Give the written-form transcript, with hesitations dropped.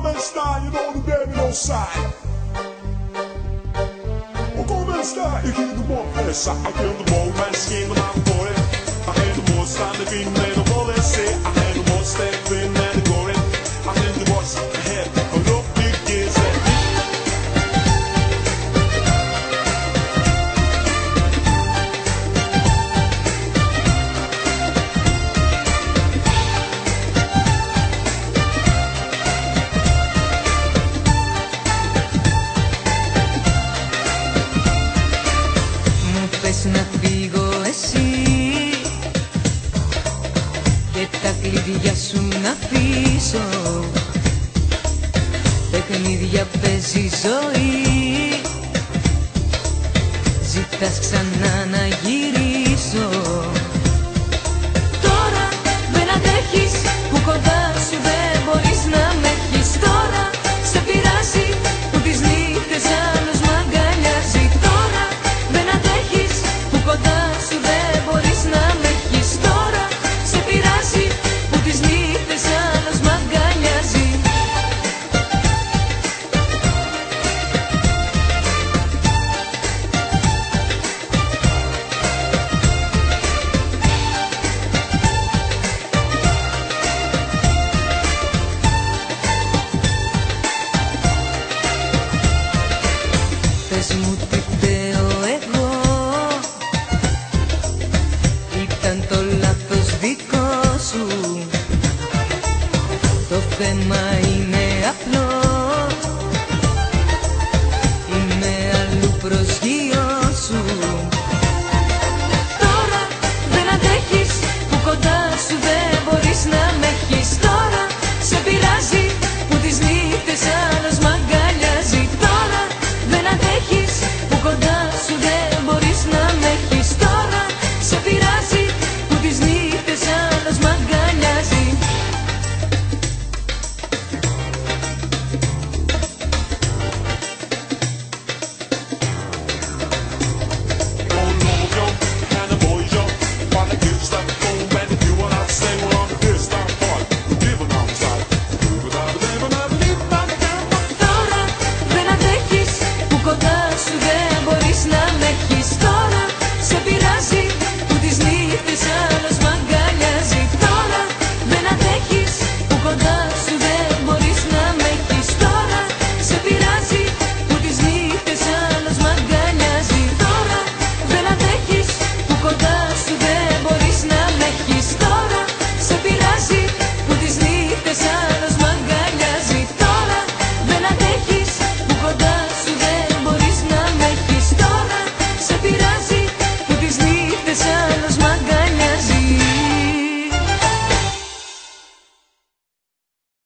come sta, you know the baby no side. Oh come sta, ik ging de bom fessa, ik ging de bom mijn skin de man voor het. I had the most time to be made of all they say. I had the most step in and the going. I had the what's ahead, a look big kids at me. Να φύγω εσύ και τα κλειδιά σου να αφήσω. Παιχνίδια παίζει ζωή, ζητάς ξανά να γυρίσω. Τώρα δεν αντέχεις που κοντά σου δεν μπορείς να με έχεις. Τώρα σε πειράζει που τις νύχτες άλλος μ' αγκαλιάζει. Τώρα δεν αντέχεις που κοντά σου δεν μπορείς να με έχεις. Τώρα σε πειράζει που τις νύχτες άλλος μ' αγκαλιάζει. Πες μου τι φταίω εγώ, ήταν το λάθος δικό σου. Το θέμα είναι απλό.